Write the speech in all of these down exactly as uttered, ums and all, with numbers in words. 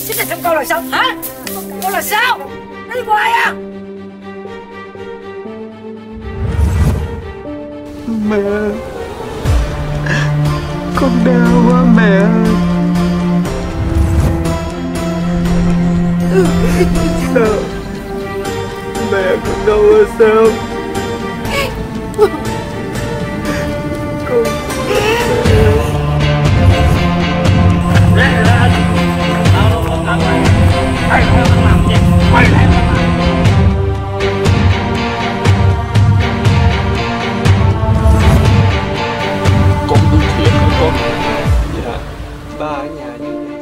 Xích ra trong con là sao hả? Con là sao? Nó đi hoài à? Mẹ, con đau quá mẹ. Sao? Mẹ con đau là sao? Con... Quay lại. Con buông thiệt hả con? Dạ, ba ở nhà như vậy.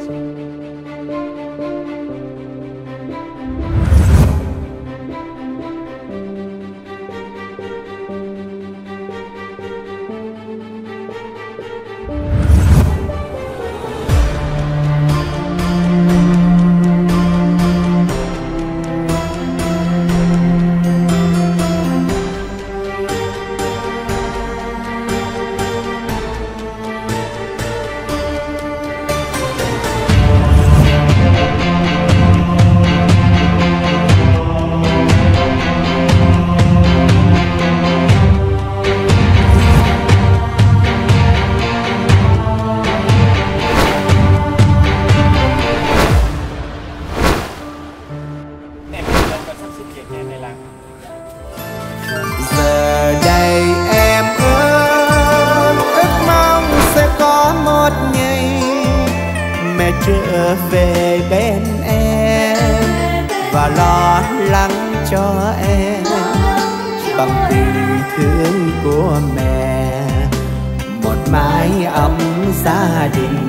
Giờ đây em ơi, ước mong sẽ có một ngày mẹ trở về bên em và lo lắng cho em bằng tình thương của mẹ, một mái ấm gia đình